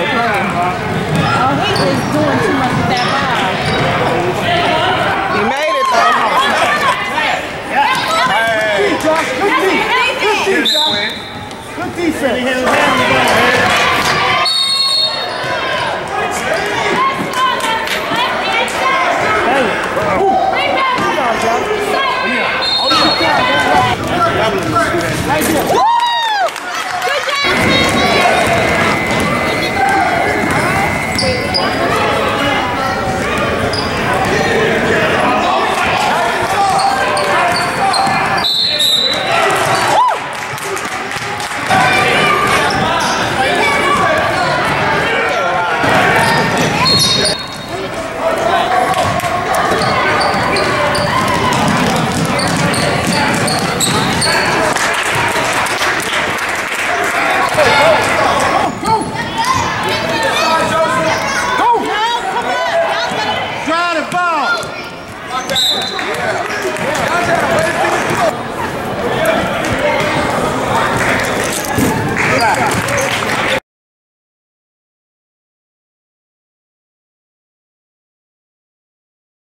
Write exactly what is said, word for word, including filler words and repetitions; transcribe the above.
Oh, he is doing too much with that ball. He made it though. Hey, Josh, good defense. Good defense. Good defense.